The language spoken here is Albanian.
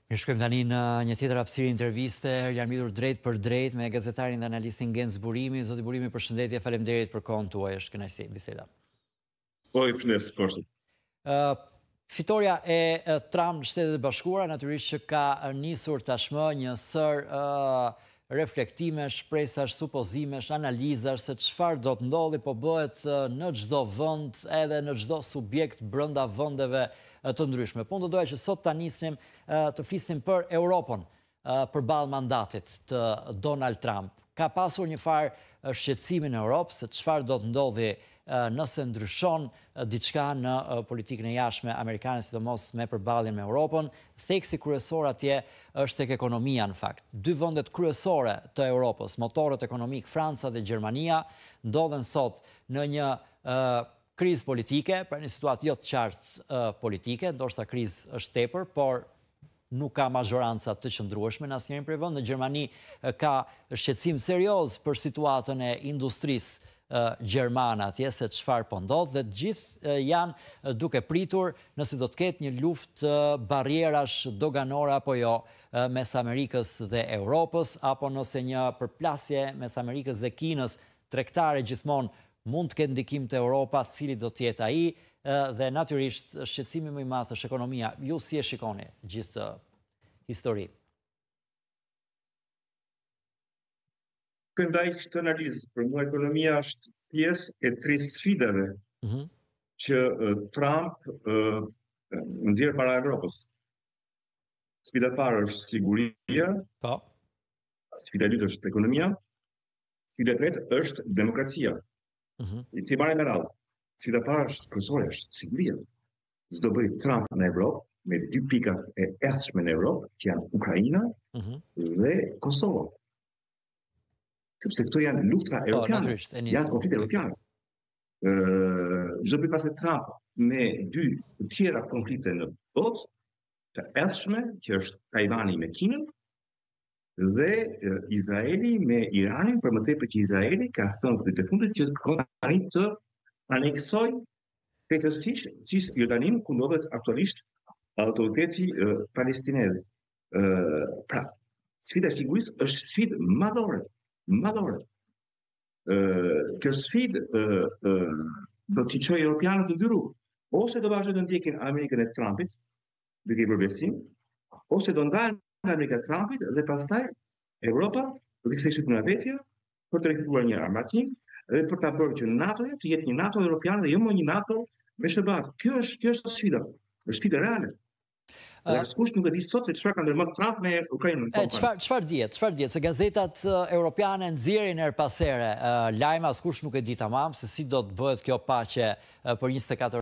Ne shkojmë tani në një tjetër hapësirë interviste, jam lidhur drejt për drejt me gazetarin dhe analistin Genc Burimi. Zoti Burimi, përshëndetje, faleminderit për kohën tuaj, është kënaqësi biseda. Po, i përshëndes, poshtë. Fitoria e Trump në Shtetet e Bashkuara natyrisht që ka nisur tashmë një sër reflektimesh, shpresash, supozimesh, analizash se çfarë do të ndodhi, po bëhet në çdo vend, edhe në çdo subjekt brenda vendeve të ndryshme. Po do doja që sot ta nisnim të flisim për Europën përballë mandatit të Donald Trump. Ka pasur një farë shqetësimi në Europë se çfarë do të ndodhi nëse ndryshon diçka në politikën e jashtme amerikane, sidomos me përballjen me Europën. Theksi kryesor atje është tek ekonomia në fakt. Dy vendet kryesore të Europës, motorët ekonomik, Franca dhe Gjermania, ndodhen sot në një krizë politike, pra një situatë jo të qartë politike, ndoshta krizë është tepër, por nuk ka mazhoranca të qëndrueshme në asnjërin prej vendeve. Në Gjermani ka shqetësim serioz për situatën e industrisë gjermane atje, se çfarë po ndodh, dhe të gjithë janë duke pritur nëse do të ketë një luftë barrierash doganore apo jo mes Amerikës dhe Europës, apo nëse një përplasje mes Amerikës dhe Kinës tregtare gjithmonë mund të ketë ndikim te Europa, cili do të jetë ai, dhe natyrisht shqetësimi më i madh është ekonomia. Ju si e shikoni gjithë historinë? Ndaj këtë analizë, për mua ekonomia është pjesë e tre sfidave që Trump nxjerr para Evropës. Sfida e parë është siguria, sfida e dytë është ekonomia, sfida e tretë është demokracia. Ti marrë me radhë. Sfida e parë është kryesore, është siguria. Çdo bëj Trump në Evropë me dy pikat e errëtshme në Evropë, që janë Ukraina dhe Kosova. Sepse këto janë luftra europiane, janë konflikte europiane. Çdo bëj pas Trump me dy të tjera konflikte në botë, të errëtshme, që është Tajvani me Kinën dhe Izraeli me Iranin, për më tepër që Izraeli ka thënë të fundit që kërkon tani të aneksojë krejtësisht Jordanin, ku ndodhet aktualisht autoriteti palestinez. Pra, sfida e sigurisë është sfidë madhore. Kjo sfidë do t'i çojë europianët në dy rrugë. Ose do vazhdojnë të ndjekin Amerikën e Trumpit, duke i bërë besim, ose do ndalen nga Amerika e Trumpit dhe pastaj Europa do të kthejë në vetja për të rekuptuar një armatim dhe për ta bërë që NATO të jetë një NATO europiane dhe jo më një NATO me SBA. Kjo është sfida, është sfida reale. Dhe askush nuk e di sot se çfarë ka ndërmarrë Trump me Ukrainën. Çfarë dihet? Se gazetat europiane nxjerrin her pas here lajme, askush nuk e di tamam se si do të bëhet kjo paqe për 24